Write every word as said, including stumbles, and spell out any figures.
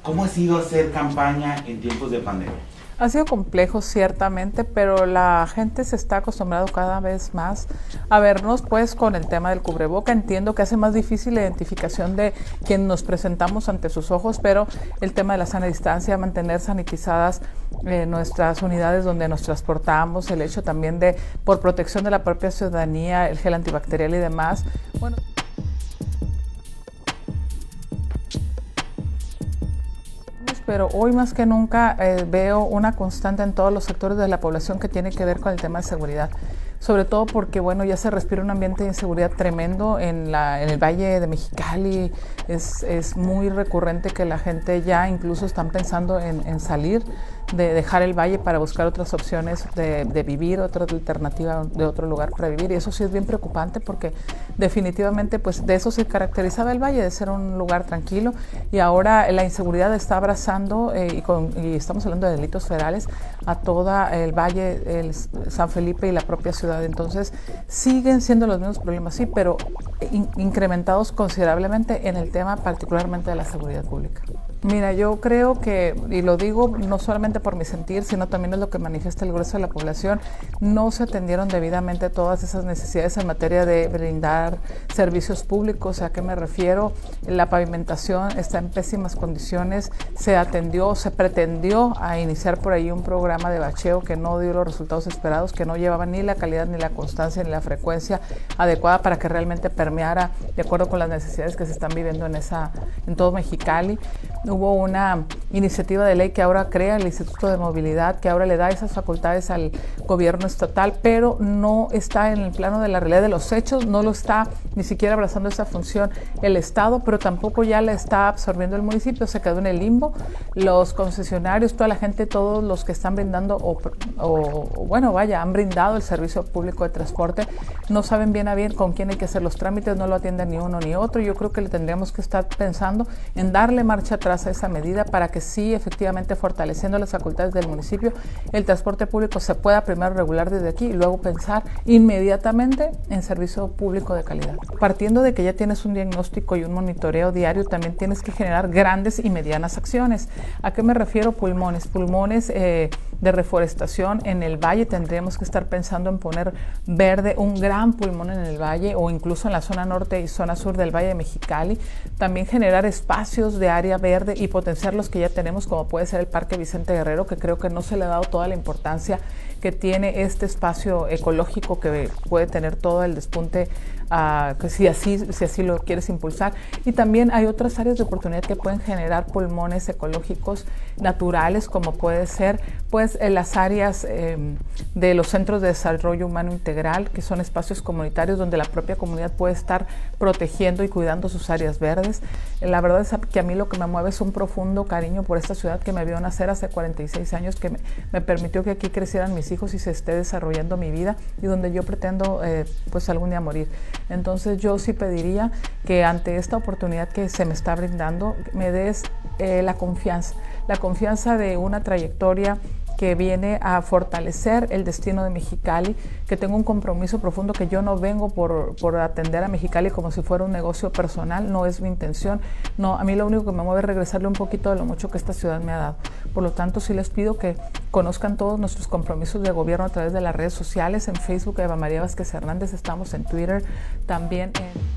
¿Cómo ha sido hacer campaña en tiempos de pandemia? Ha sido complejo, ciertamente, pero la gente se está acostumbrando cada vez más a vernos pues con el tema del cubreboca. Entiendo que hace más difícil la identificación de quien nos presentamos ante sus ojos, pero el tema de la sana distancia, mantener sanitizadas eh, nuestras unidades donde nos transportamos, el hecho también de, por protección de la propia ciudadanía, el gel antibacterial y demás. Bueno, pero hoy más que nunca eh, veo una constante en todos los sectores de la población que tiene que ver con el tema de seguridad. Sobre todo porque, bueno, ya se respira un ambiente de inseguridad tremendo en, la, en el Valle de Mexicali. Es, es muy recurrente que la gente ya incluso están pensando en, en salir, de dejar el valle para buscar otras opciones de, de vivir, otra alternativa de otro lugar para vivir. Y eso sí es bien preocupante porque definitivamente pues de eso se caracterizaba el valle, de ser un lugar tranquilo. Y ahora la inseguridad está abrazando, eh, y, con, y estamos hablando de delitos federales, a toda el valle, el San Felipe y la propia ciudad. Entonces siguen siendo los mismos problemas, sí, pero in, incrementados considerablemente en el tema particularmente de la seguridad pública. Mira, yo creo que, y lo digo no solamente por mi sentir, sino también es lo que manifiesta el grueso de la población, no se atendieron debidamente todas esas necesidades en materia de brindar servicios públicos. ¿A qué me refiero? La pavimentación está en pésimas condiciones, se atendió, se pretendió a iniciar por ahí un programa de bacheo que no dio los resultados esperados, que no llevaba ni la calidad, ni la constancia, ni la frecuencia adecuada para que realmente permeara de acuerdo con las necesidades que se están viviendo en, esa, en todo Mexicali. Hubo una iniciativa de ley que ahora crea el Instituto de Movilidad, que ahora le da esas facultades al gobierno estatal, pero no está en el plano de la realidad de los hechos, no lo está ni siquiera abrazando esa función el Estado, pero tampoco ya la está absorbiendo el municipio, se quedó en el limbo. Los concesionarios, toda la gente, todos los que están brindando, o, o bueno, vaya, han brindado el servicio público de transporte, no saben bien a bien con quién hay que hacer los trámites, no lo atienden ni uno ni otro. Yo creo que le tendríamos que estar pensando en darle marcha atrás a esa medida para que sí, efectivamente, fortaleciendo las facultades del municipio, el transporte público se pueda primero regular desde aquí y luego pensar inmediatamente en servicio público de calidad. Partiendo de que ya tienes un diagnóstico y un monitoreo diario, también tienes que generar grandes y medianas acciones. ¿A qué me refiero? Pulmones. Pulmones eh, de reforestación en el valle. Tendríamos que estar pensando en poner verde, un gran pulmón en el valle o incluso en la zona norte y zona sur del Valle de Mexicali. También generar espacios de área verde y potenciar los que ya tenemos, como puede ser el Parque Vicente Guerrero, que creo que no se le ha dado toda la importancia que tiene este espacio ecológico que puede tener todo el despunte, uh, que si así, si así lo quieres impulsar. Y también hay otras áreas de oportunidad que pueden generar pulmones ecológicos naturales, como puede ser pues en las áreas eh, de los centros de desarrollo humano integral, que son espacios comunitarios donde la propia comunidad puede estar protegiendo y cuidando sus áreas verdes. La verdad es que a mí lo que me mueve es un profundo cariño por esta ciudad que me vio nacer hace cuarenta y seis años, que me, me permitió que aquí crecieran mis hijos y se esté desarrollando mi vida, y donde yo pretendo eh, pues algún día morir. Entonces yo sí pediría que ante esta oportunidad que se me está brindando, me des eh, la confianza, la confianza de una trayectoria que viene a fortalecer el destino de Mexicali, que tengo un compromiso profundo, que yo no vengo por, por atender a Mexicali como si fuera un negocio personal, no es mi intención. No, a mí lo único que me mueve es regresarle un poquito de lo mucho que esta ciudad me ha dado. Por lo tanto, sí les pido que conozcan todos nuestros compromisos de gobierno a través de las redes sociales. En Facebook, Eva María Vázquez Hernández, estamos en Twitter, también en...